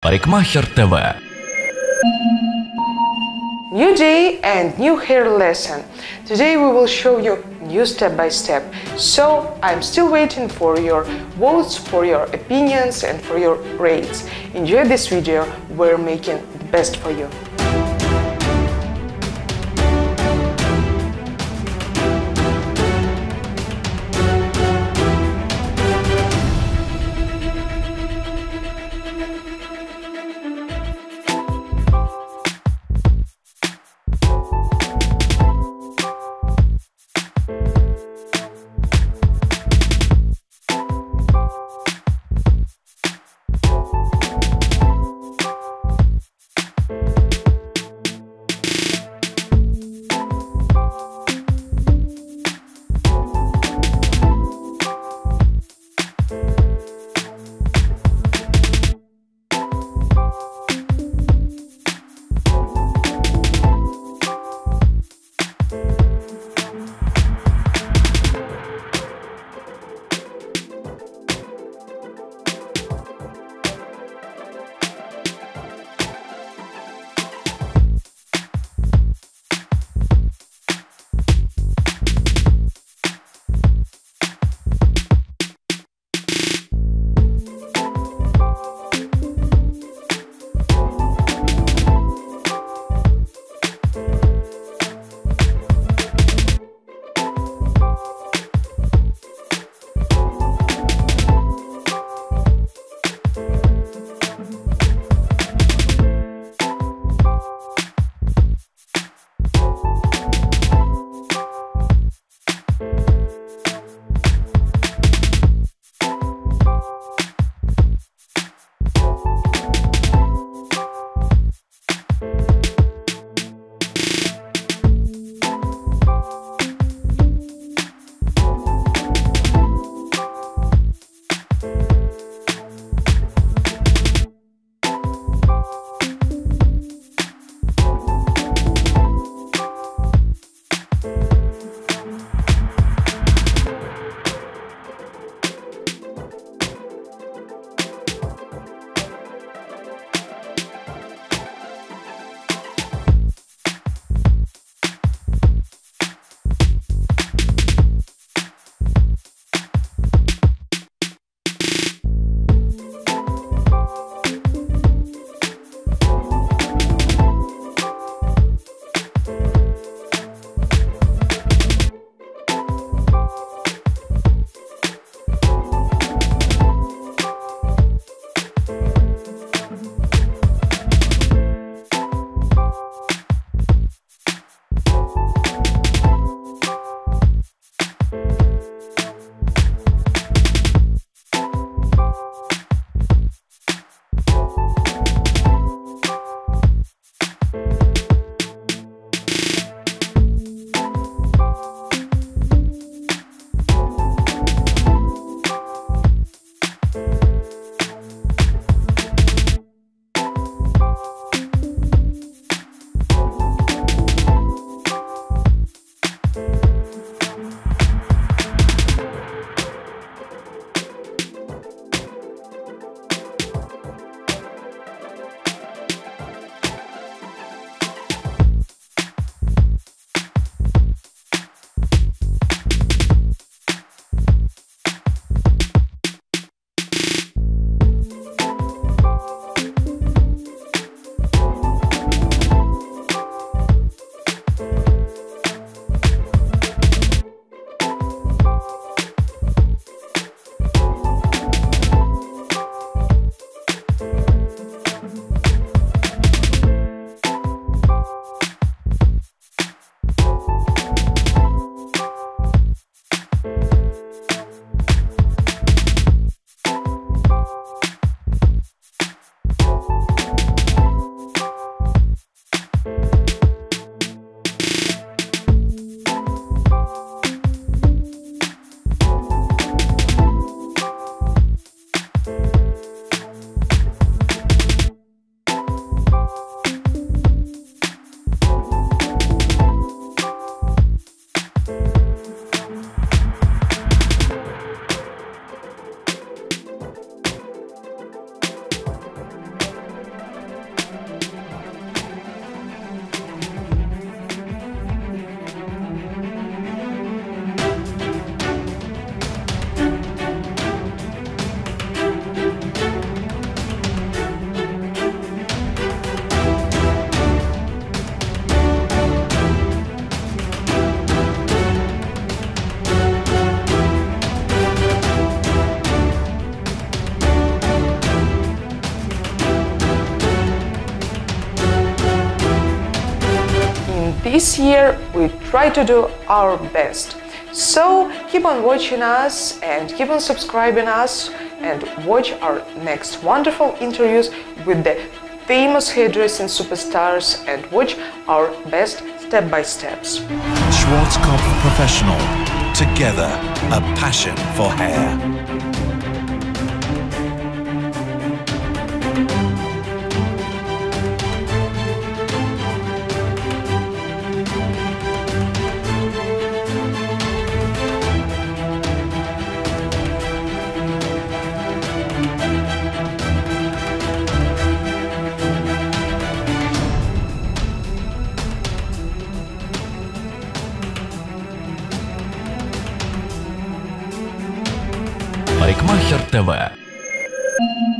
Парикмахер ТВ. New day and new hair lesson. Today we will show you new step by step. So I'm still waiting for your votes, for your opinions and for your rates. Enjoy this video, we're making the best for you. this year we try to do our best. So keep on watching us and keep on subscribing us and watch our next wonderful interviews with the famous hairdressing superstars and watch our best step-by-steps. Schwarzkopf Professional. Together, a passion for hair. Парикмахер ТВ.